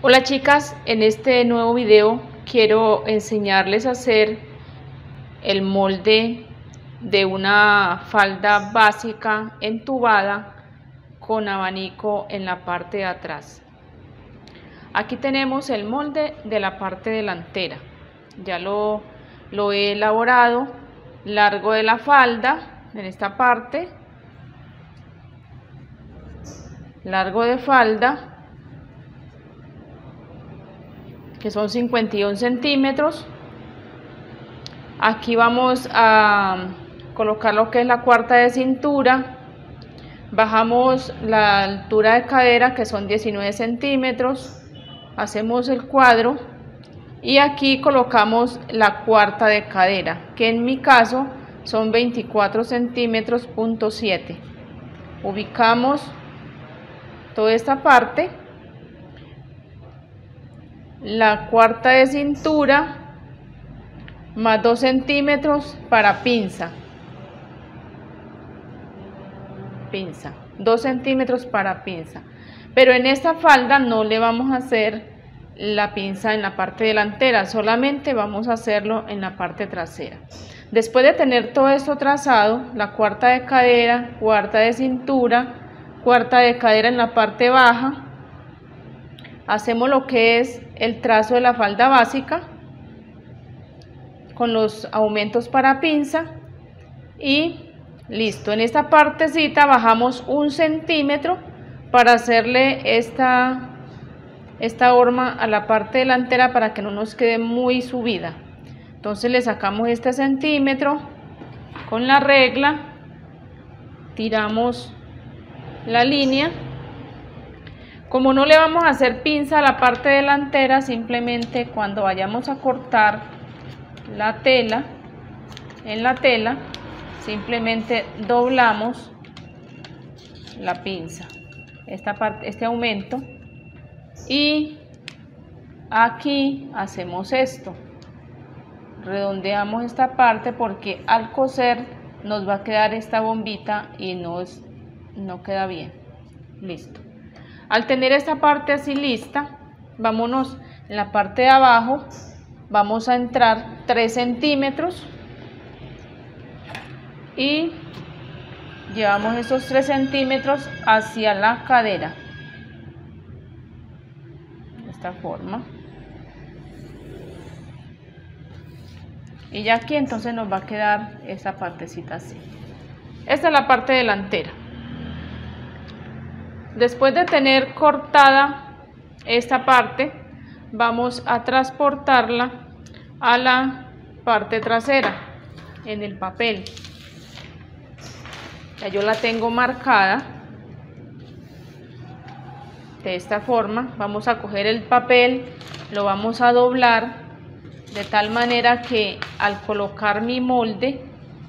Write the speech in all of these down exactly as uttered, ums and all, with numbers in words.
Hola chicas, en este nuevo video quiero enseñarles a hacer el molde de una falda básica entubada con abanico en la parte de atrás. Aquí tenemos el molde de la parte delantera, ya lo, lo he elaborado. Largo de la falda en esta parte, largo de falda que son cincuenta y un centímetros. Aquí vamos a colocar lo que es la cuarta de cintura, bajamos la altura de cadera que son diecinueve centímetros, hacemos el cuadro y aquí colocamos la cuarta de cadera, que en mi caso son veinticuatro centímetros punto siete. Ubicamos toda esta parte, la cuarta de cintura más dos centímetros para pinza, pinza, dos centímetros para pinza, pero en esta falda no le vamos a hacer la pinza en la parte delantera, solamente vamos a hacerlo en la parte trasera. Después de tener todo esto trazado, la cuarta de cadera, cuarta de cintura, cuarta de cadera en la parte baja, hacemos lo que es el trazo de la falda básica con los aumentos para pinza y listo. En esta partecita bajamos un centímetro para hacerle esta, esta horma a la parte delantera para que no nos quede muy subida. Entonces le sacamos este centímetro con la regla, tiramos la línea. Como no le vamos a hacer pinza a la parte delantera, simplemente cuando vayamos a cortar la tela, en la tela, simplemente doblamos la pinza, esta parte, este aumento, y aquí hacemos esto, redondeamos esta parte porque al coser nos va a quedar esta bombita y no, es, no queda bien. Listo. Al tener esta parte así lista, vámonos en la parte de abajo, vamos a entrar tres centímetros y llevamos esos tres centímetros hacia la cadera, de esta forma. Y ya aquí entonces nos va a quedar esa partecita así. Esta es la parte delantera. Después de tener cortada esta parte, vamos a transportarla a la parte trasera en el papel. Ya yo la tengo marcada de esta forma. Vamos a coger el papel, lo vamos a doblar de tal manera que al colocar mi molde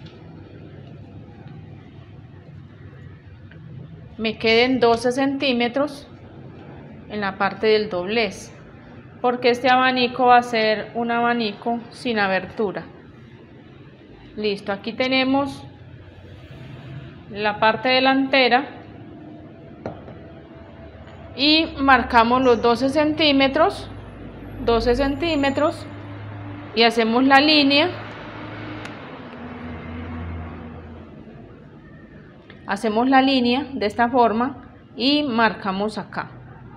me queden doce centímetros en la parte del doblez, porque este abanico va a ser un abanico sin abertura. Listo, aquí tenemos la parte delantera y marcamos los doce centímetros, doce centímetros y hacemos la línea. Hacemos la línea de esta forma y marcamos acá.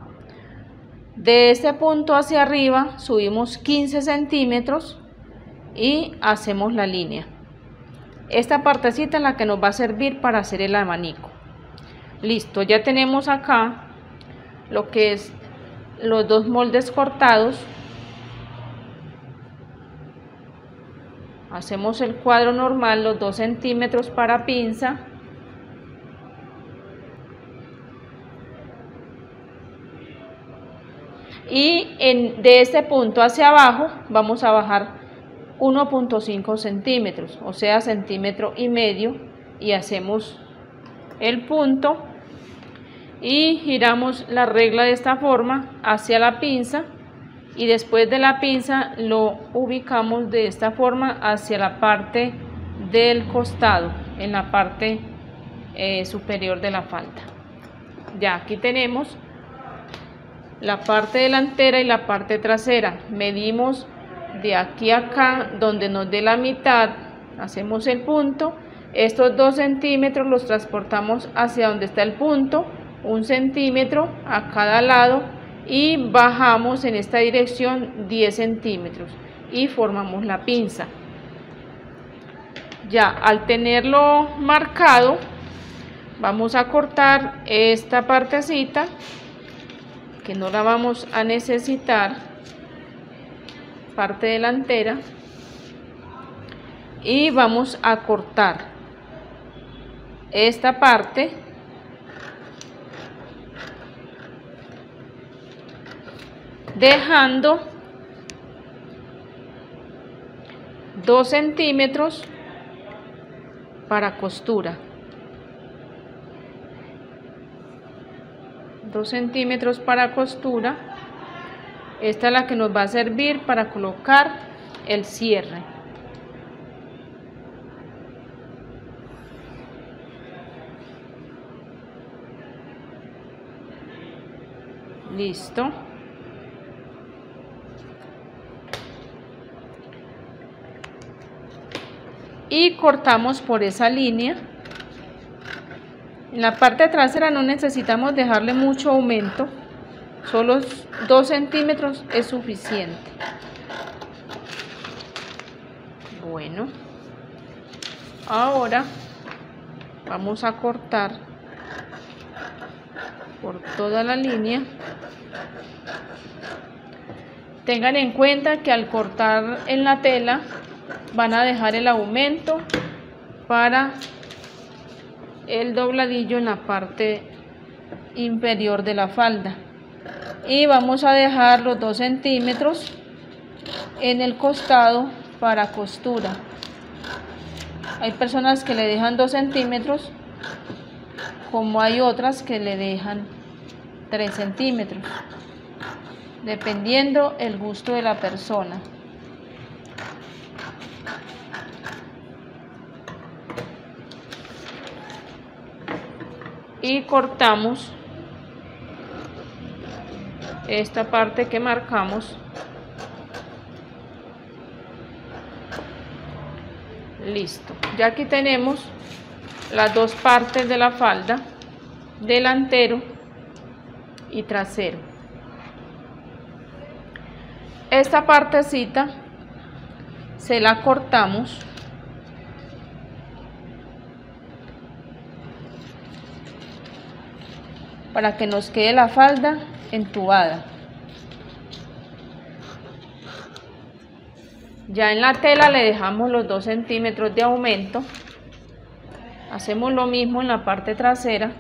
De este punto hacia arriba subimos quince centímetros y hacemos la línea. Esta partecita es la que nos va a servir para hacer el abanico. Listo, ya tenemos acá lo que es los dos moldes cortados. Hacemos el cuadro normal, los dos centímetros para pinza. Y en, de este punto hacia abajo vamos a bajar uno punto cinco centímetros, o sea centímetro y medio, y hacemos el punto y giramos la regla de esta forma hacia la pinza y después de la pinza lo ubicamos de esta forma hacia la parte del costado, en la parte eh, superior de la falda. Ya aquí tenemos la parte delantera y la parte trasera. Medimos de aquí a acá, donde nos dé la mitad, hacemos el punto. Estos dos centímetros los transportamos hacia donde está el punto, un centímetro a cada lado, y bajamos en esta dirección diez centímetros y formamos la pinza. Ya al tenerlo marcado, vamos a cortar esta partecita que no la vamos a necesitar, parte delantera, y vamos a cortar esta parte dejando dos centímetros para costura, dos centímetros para costura. Esta es la que nos va a servir para colocar el cierre. Listo. Y cortamos por esa línea. En la parte trasera no necesitamos dejarle mucho aumento, solo dos centímetros es suficiente. Bueno, ahora vamos a cortar por toda la línea. Tengan en cuenta que al cortar en la tela van a dejar el aumento para el dobladillo en la parte inferior de la falda, y vamos a dejar los dos centímetros en el costado para costura. Hay personas que le dejan dos centímetros, como hay otras que le dejan tres centímetros, dependiendo el gusto de la persona. Y cortamos esta parte que marcamos. Listo, ya aquí tenemos las dos partes de la falda, delantero y trasero. Esta partecita se la cortamos para que nos quede la falda entubada. Ya en la tela le dejamos los dos centímetros de aumento. Hacemos lo mismo en la parte trasera.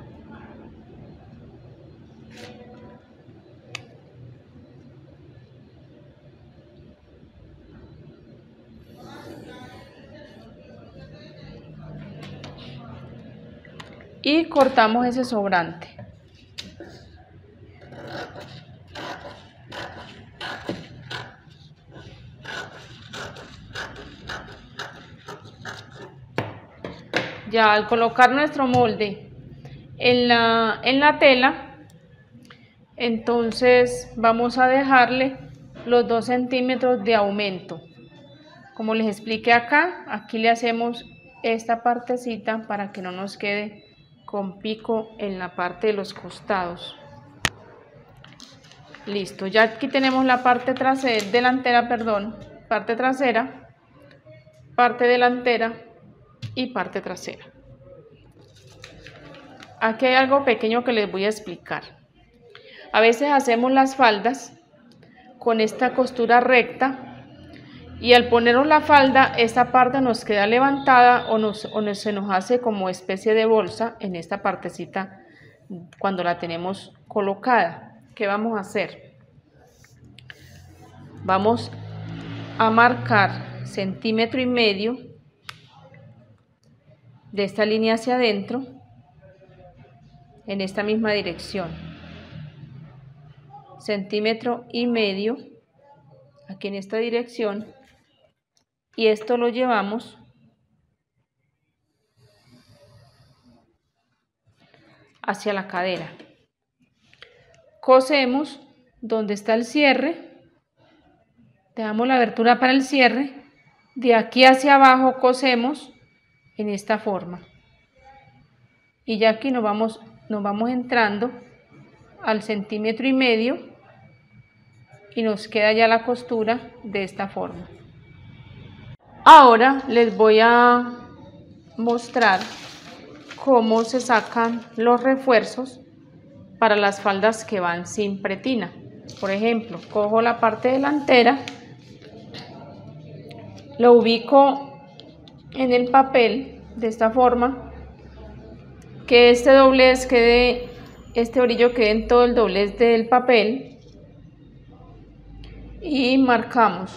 Y cortamos ese sobrante. Ya al colocar nuestro molde en la, en la tela, entonces vamos a dejarle los dos centímetros de aumento. Como les expliqué acá, aquí le hacemos esta partecita para que no nos quede con pico en la parte de los costados. Listo, ya aquí tenemos la parte trasera, delantera, perdón, parte trasera, parte delantera y parte trasera. Aquí hay algo pequeño que les voy a explicar. A veces hacemos las faldas con esta costura recta y al ponernos la falda, esta parte nos queda levantada o, nos, o nos, se nos hace como especie de bolsa en esta partecita cuando la tenemos colocada. ¿Qué vamos a hacer? Vamos a marcar centímetro y medio de esta línea hacia adentro en esta misma dirección, centímetro y medio aquí en esta dirección, y esto lo llevamos hacia la cadera. cosemos donde está el cierre, dejamos la abertura para el cierre, de aquí hacia abajo cosemos en esta forma y ya aquí nos vamos, nos vamos entrando al centímetro y medio y nos queda ya la costura de esta forma. Ahora les voy a mostrar cómo se sacan los refuerzos para las faldas que van sin pretina. Por ejemplo, cojo la parte delantera, lo ubico en el papel de esta forma, que este doblez quede, este orillo quede en todo el doblez del papel y marcamos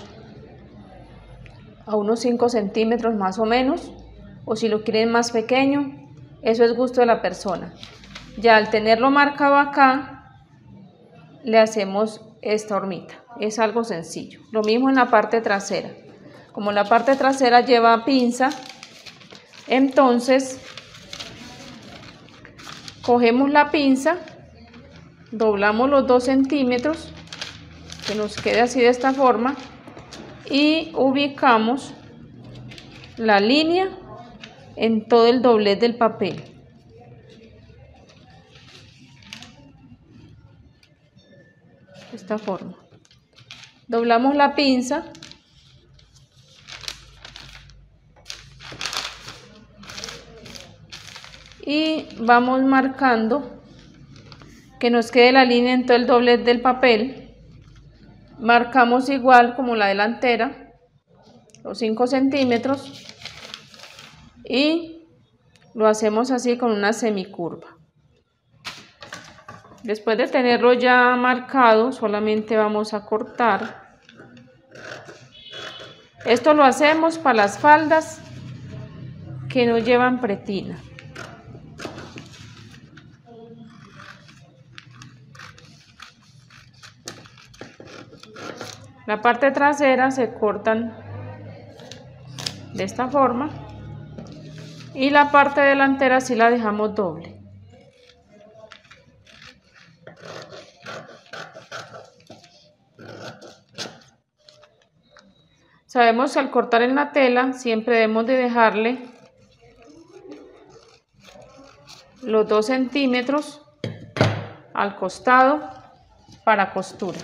a unos cinco centímetros más o menos, o si lo quieren más pequeño, eso es gusto de la persona. Ya al tenerlo marcado acá, le hacemos esta hormita, es algo sencillo. Lo mismo en la parte trasera, como la parte trasera lleva pinza, entonces cogemos la pinza, doblamos los dos centímetros, que nos quede así de esta forma, y ubicamos la línea en todo el doblez del papel. De esta forma. Doblamos la pinza. Y vamos marcando que nos quede la línea en todo el doblez del papel. Marcamos igual como la delantera, los cinco centímetros, y lo hacemos así con una semicurva. Después de tenerlo ya marcado, solamente vamos a cortar. Esto lo hacemos para las faldas que no llevan pretina. La parte trasera se cortan de esta forma y la parte delantera sí la dejamos doble. Sabemos que al cortar en la tela siempre debemos de dejarle los dos centímetros al costado para costura.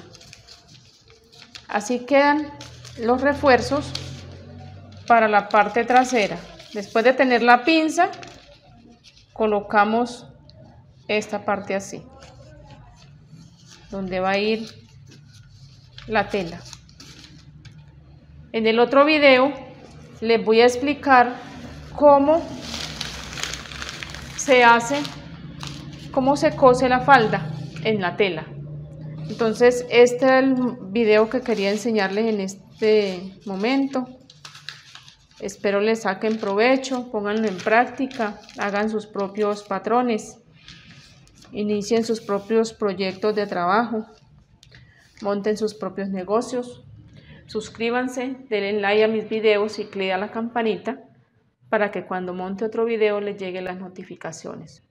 Así quedan los refuerzos para la parte trasera. Después de tener la pinza, colocamos esta parte así, donde va a ir la tela. En el otro video les voy a explicar cómo se hace, cómo se cose la falda en la tela. Entonces este es el video que quería enseñarles en este momento. Espero les saquen provecho, pónganlo en práctica, hagan sus propios patrones, inicien sus propios proyectos de trabajo, monten sus propios negocios. Suscríbanse, denle like a mis videos y clic a la campanita para que cuando monte otro video les lleguen las notificaciones.